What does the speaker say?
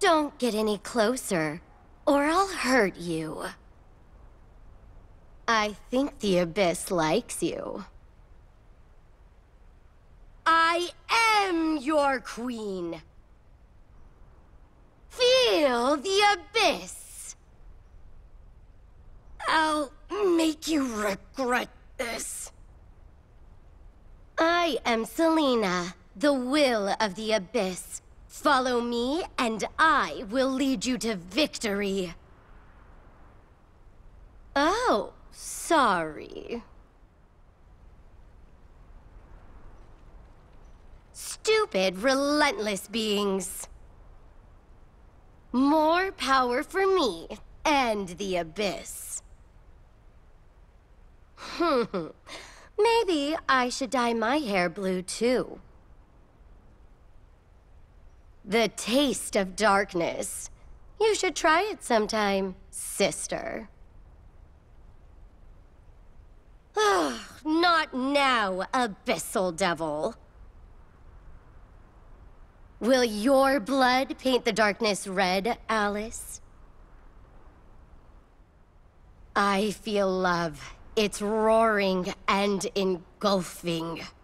Don't get any closer, or I'll hurt you. I think the Abyss likes you. I am your queen. Feel the Abyss. I'll make you regret this. I am Selena, the will of the Abyss. Follow me, and I will lead you to victory. Oh, sorry. Stupid, relentless beings. More power for me and the Abyss. Maybe I should dye my hair blue, too. The taste of darkness. You should try it sometime, sister. Not now, abyssal devil. Will your blood paint the darkness red, Alice? I feel love. It's roaring and engulfing.